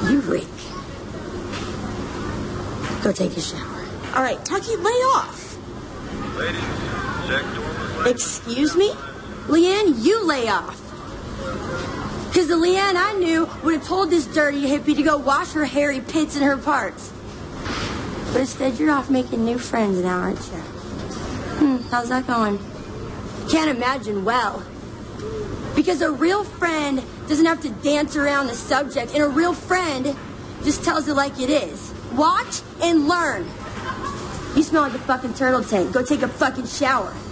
You reek. Go take a shower. All right, Tucky, lay off. Ladies, check door. Excuse me? Leanne, you lay off. Because the Leanne I knew would have told this dirty hippie to go wash her hairy pits in her parts. But instead, you're off making new friends now, aren't you? How's that going? Can't imagine well. Because a real friend doesn't have to dance around the subject, and a real friend just tells it like it is. Watch and learn. You smell like a fucking turtle tank. Go take a fucking shower.